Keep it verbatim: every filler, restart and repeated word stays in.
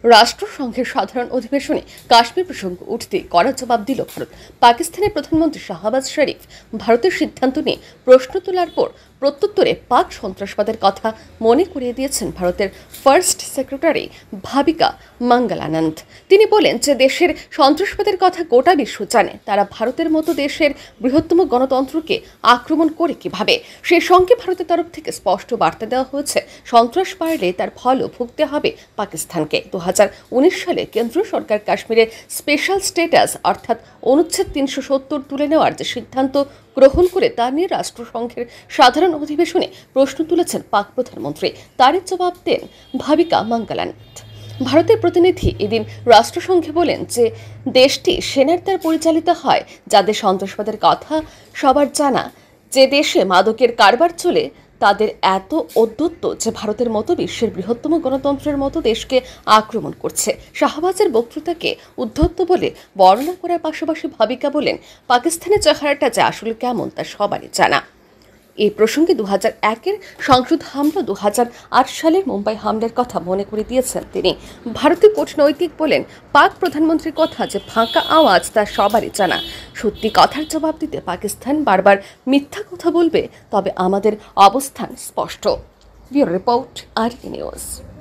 রাষ্ট্রসংঘের সাধারণ অধিবেশনে কাশ্মীর প্রসঙ্গ উঠতে কড়া জবাব দিল ভারত। পাকিস্তানের প্রধানমন্ত্রী শাহবাজ শরীফ ভারতের সিদ্ধান্ত নিয়ে প্রশ্ন তোলার পর প্রত্যুত্তরে পাক সন্ত্রাসবাদের কথা মনে করিয়ে দিয়েছেন ভারতের ফার্স্ট সেক্রেটারি ভাবিকা মঙ্গলানন্দ। তিনি বলেন যে দেশের সন্ত্রাসবাদের কথা গোটা বিশ্ব জানে, তারা ভারতের মতো দেশের বৃহত্তম গণতন্ত্রকে আক্রমণ করে কিভাবে। সেই সঙ্গে ভারতের তরফ থেকে স্পষ্ট বার্তা দেওয়া হয়েছে, সন্ত্রাস বাড়লে তার ফলও ভুগতে হবে পাকিস্তানকে। দু হাজার উনিশ সালে কেন্দ্রীয় সরকার কাশ্মীরের স্পেশাল স্ট্যাটাস অর্থাৎ অনুচ্ছেদ তিনশো সত্তর তুলে নেওয়ার যে সিদ্ধান্ত গ্রহণ করে তা নিয়ে রাষ্ট্রসংঘের সাধারণ অধিবেশনে প্রশ্ন তুলেছেন পাক প্রধানমন্ত্রী। তারই জবাব দেন ভাবিকা মঙ্গলানন্দ। ভারতের প্রতিনিধি এদিন রাষ্ট্রসংঘে বলেন যে দেশটি সেনার দ্বারা পরিচালিত হয়, যাদের সন্ত্রাসবাদের কথা সবার জানা, যে দেশে মাদকের কারবার চলে তাদের এত ঔদ্ধত্য যে ভারতের মতো বিশ্বের বৃহত্তম গণতন্ত্রের মতো দেশকে আক্রমণ করছে। শাহবাজের বক্তৃতাকে উদ্ধত্ত বলে বর্ণনা করার পাশাপাশি ভাবিকা বলেন, পাকিস্তানের চেহারাটা যে আসলে কেমন তা সবারই জানা। এই প্রসঙ্গে দু হাজার একের সংসদ হামলা, দু হাজার আট সালের মুম্বাই হামলার কথা মনে করে দিয়েছেন তিনি। ভারতীয় কূটনৈতিক বলেন, পাক প্রধানমন্ত্রীর কথা যে ফাঁকা আওয়াজ তা সবারই জানা। সত্যি কথার জবাব দিতে পাকিস্তান বারবার মিথ্যা কথা বলবে, তবে আমাদের অবস্থান স্পষ্ট। Bureau report, R T news.